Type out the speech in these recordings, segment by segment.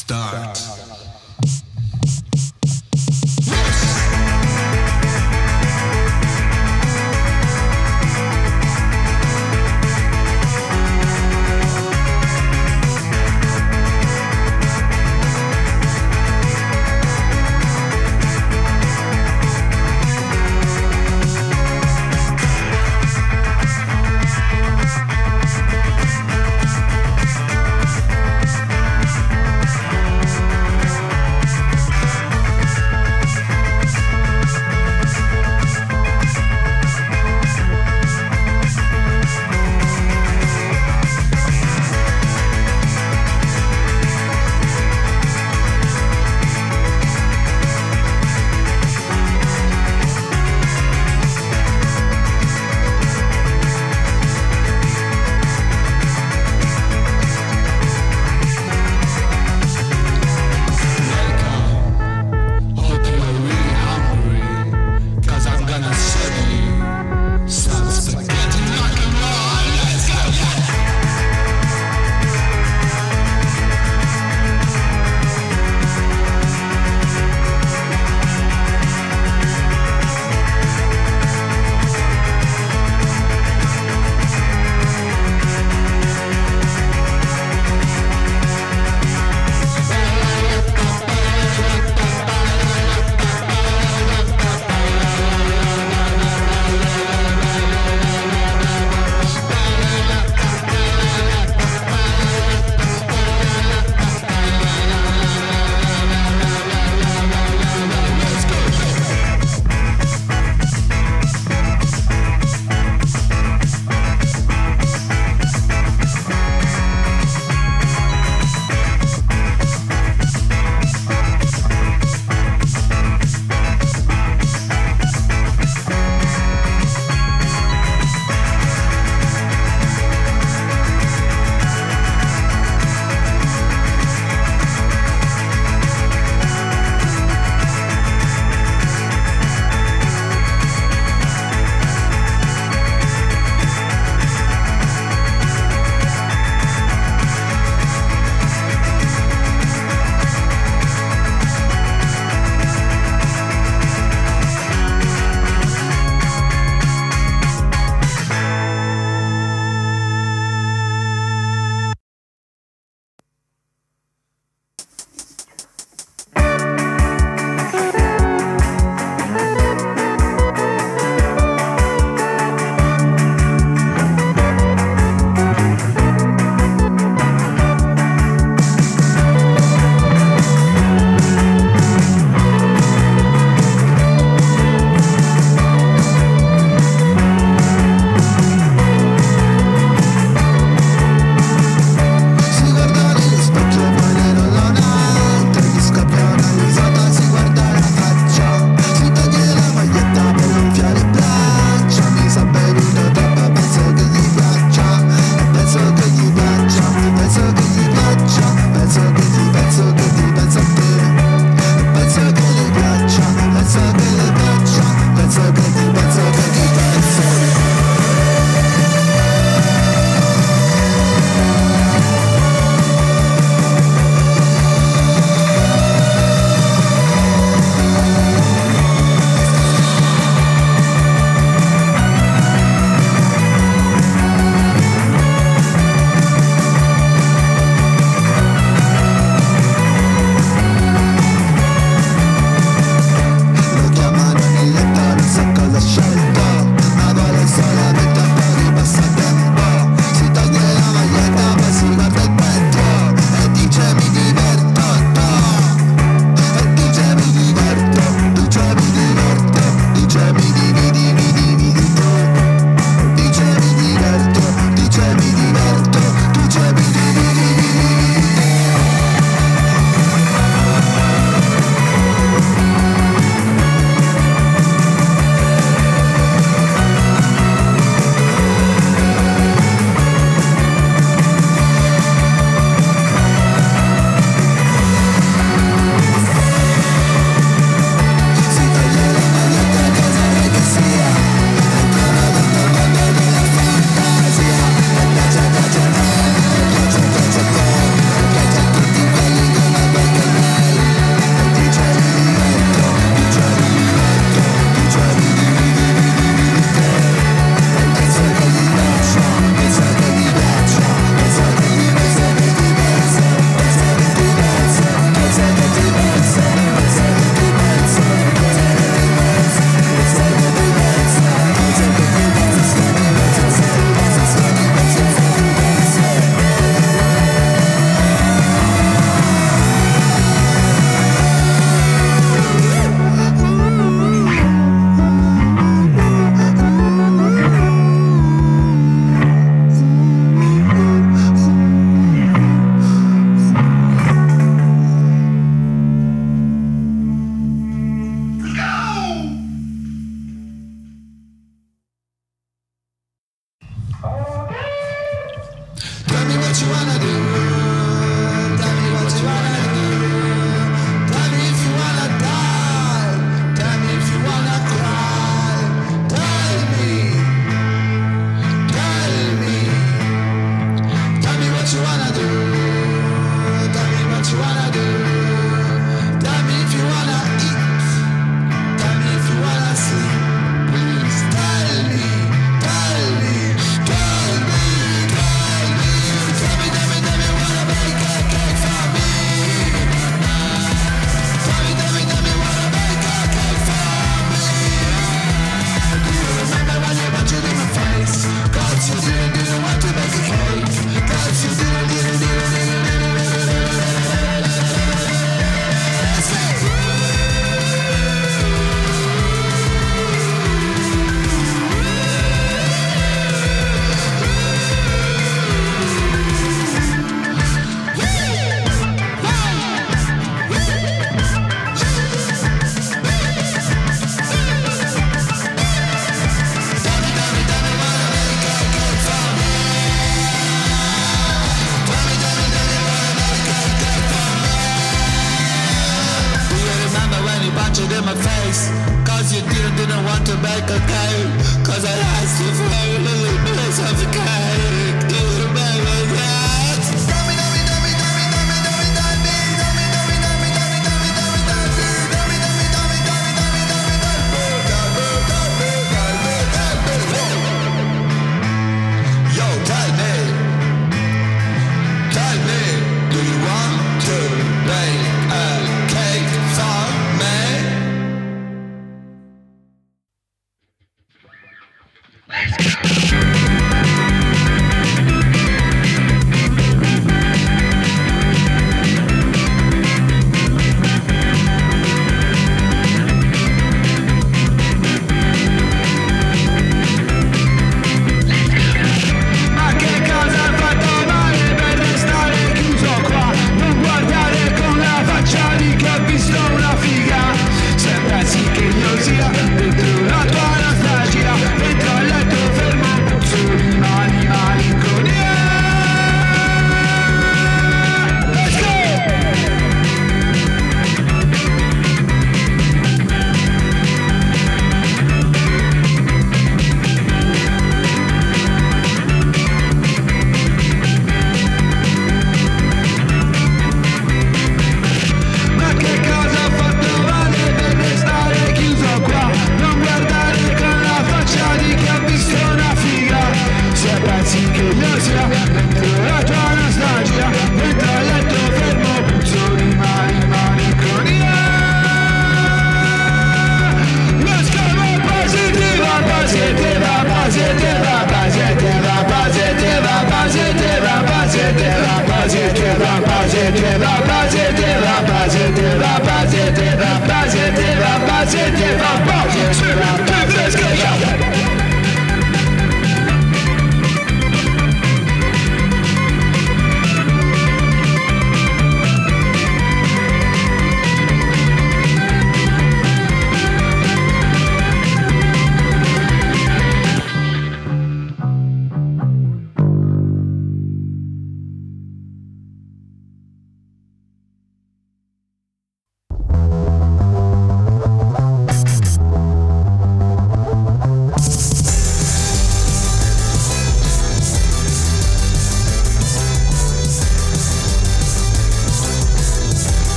Start. punch it in my face. Cause you didn't want to make a game. Cause I asked you for a little piece of the cake. Do you remember that? Yo, tell me, do you want to bake a cake for me? Ma che cosa ha fatto male per restare chiuso qua? Non guardare con la faccia di chi ha visto una figa. Sembra sì che io sia dentro la tua nostalgia, dentro al letto fermo, puzzo di mani, malinconia. Let's go! Ma che cosa ha fatto male per restare chiuso qua? Non guardare con la faccia di chi ha visto una figa. Se pensi che io sia dentro la tua nostalgia, dentro al letto fermo, puzzo di mani, malinconia. Let's go! Positiva, positiva, positiva, positiva, positiva, positiva, positiva, positiva, positiva, positiva, positiva, positiva, positiva, positiva, positiva, let's go, yo!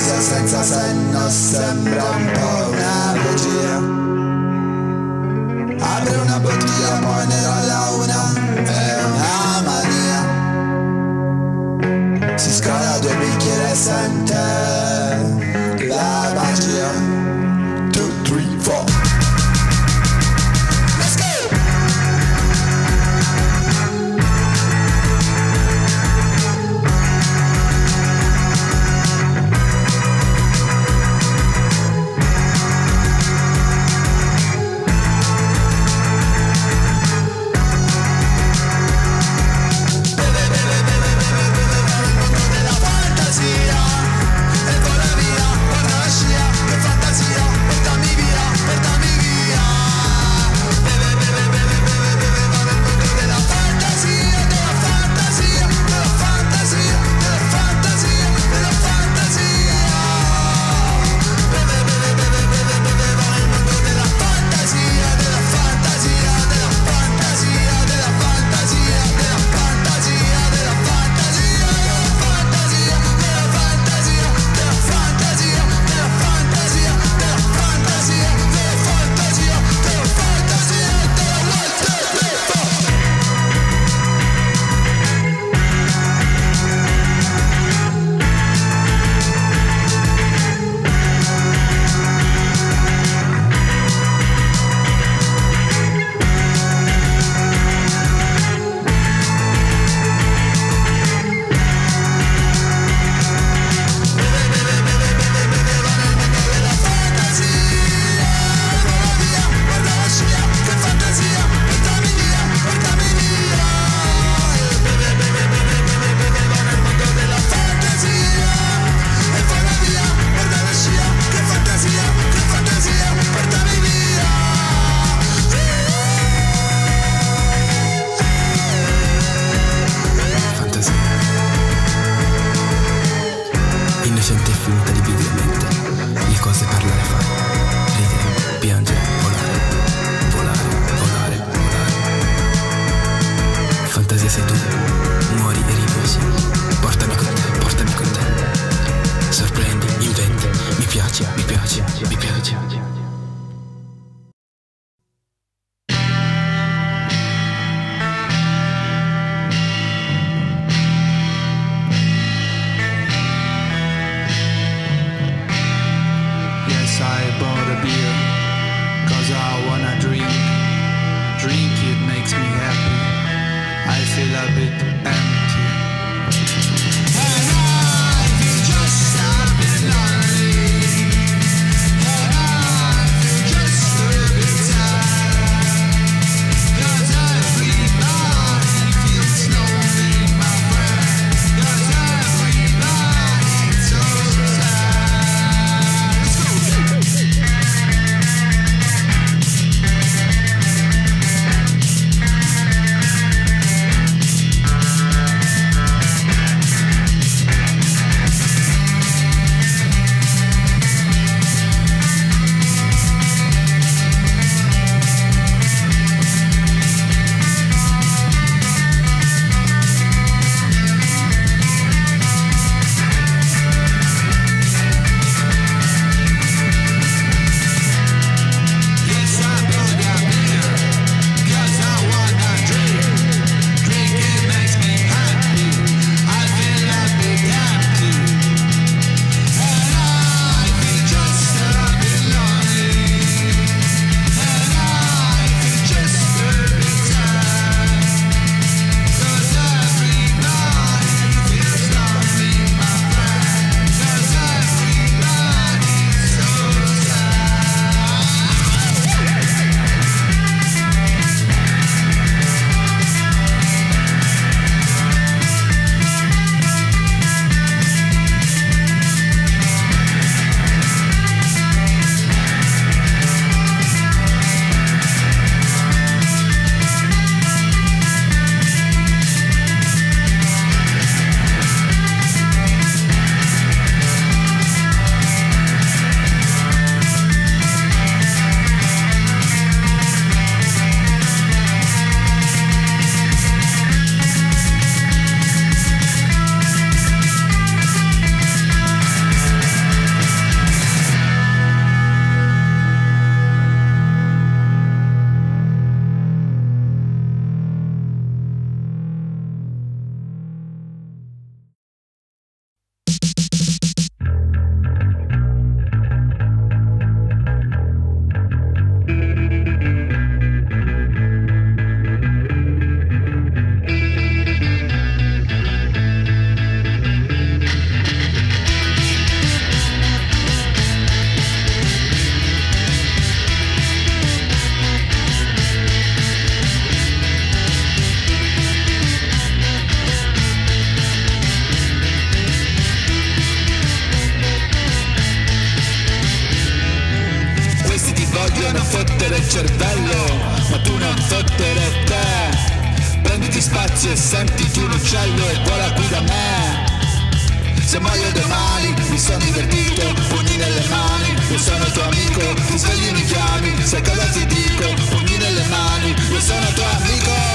fantasia senza senno sembra un po' una bugia. Apri una bottiglia poi ne rolla una, è una mania. Si scola 2 bicchieri e sente la magia. 2, 3, 4. Innocente e finita di mente, le cose parlare fare, ridere, piangere, volare, volare, volare, volare. Fantasia sei tu, muori e riposi, portami con te, portami con te. Sorprendi, inventi, mi piace, mi piace, mi piace. I bought a beer, 'cause I wanna drink. Drink it makes me happy, I feel a bit empty. And I feel just a bit lonely. And I feel just a bit sad, 'cause everybody feels lonely, my friend. 'Cause everybody's so sad. cervello, ma tu non fottere te. Prenditi spazio e sentiti un uccello e vola qui da me. Se muoio domani mi sono divertito, pugni nelle mani, io sono tuo amico, ti svegli mi chiami, sai cosa ti dico, pugni nelle mani, io sono tuo amico.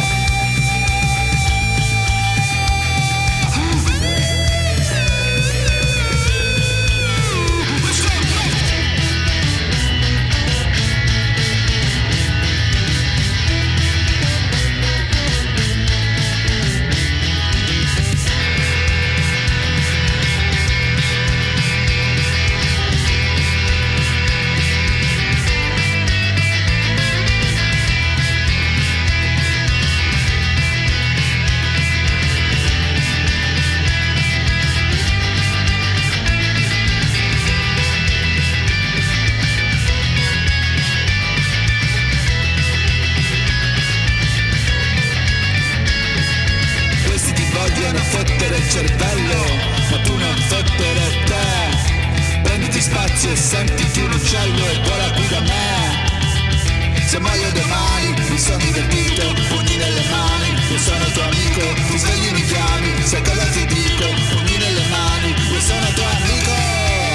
Cervello, ma tu non fottere te. Prenditi spazio e sentiti un uccello e vola qui da me. Se muoio domani mi sono divertito, pugni nelle mani, io sono tuo amico, ti svegli mi chiami, sai cosa ti dico, pugni nelle mani, io sono tuo amico.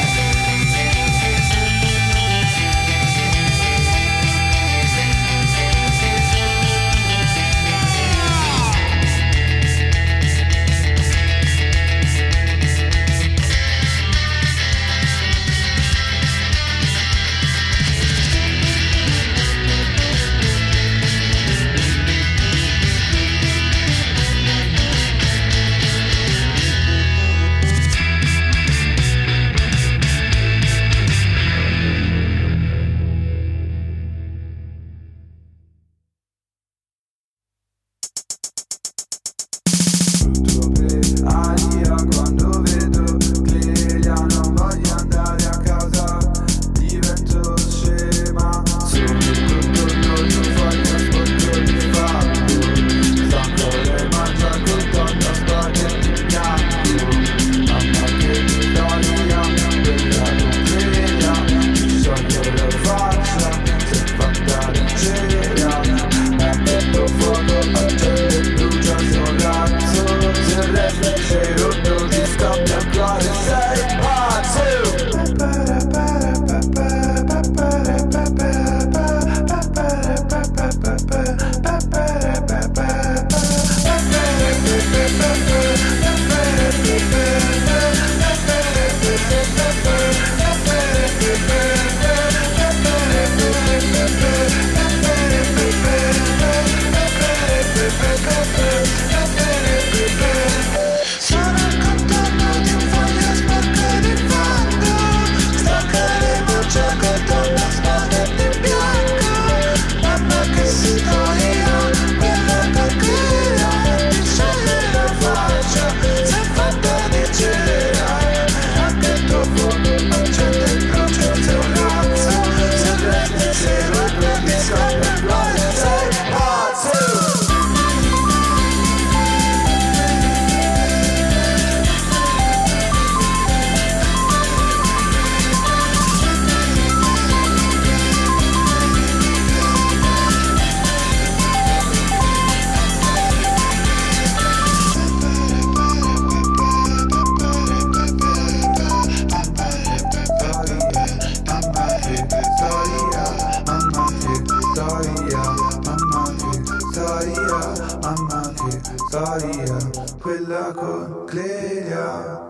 storia, quella con Clelia.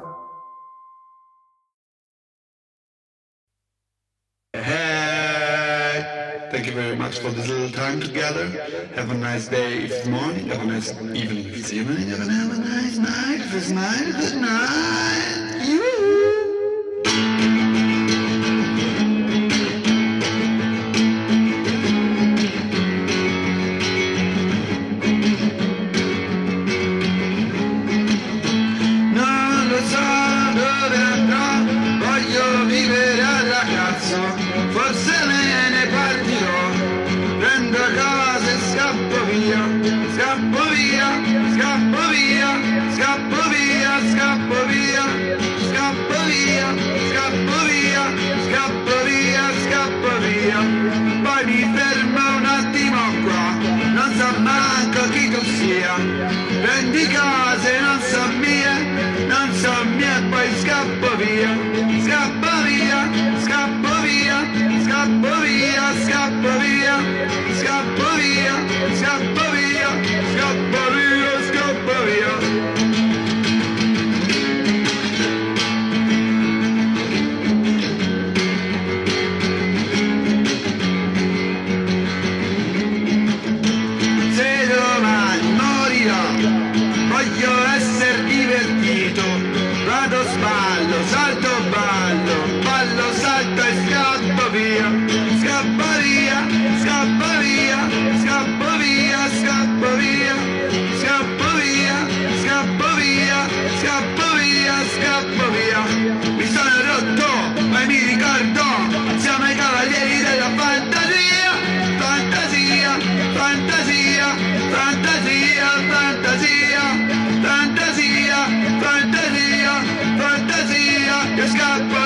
Hey, thank you very much for this little time together. Have a nice day if it's morning, have a nice evening if it's evening, have a nice night if it's night, good night. Scappo via, scappo via, scappo via. e scappa via, scappa via, scappa via, scappa via, scappa via, scappa via, scappa via, scappa via, scappa via. Mi sono rotto, ma mi ricordo, siamo i cavalieri della fantasia, fantasia, fantasia, fantasia, fantasia, fantasia, fantasia, fantasia, che scappa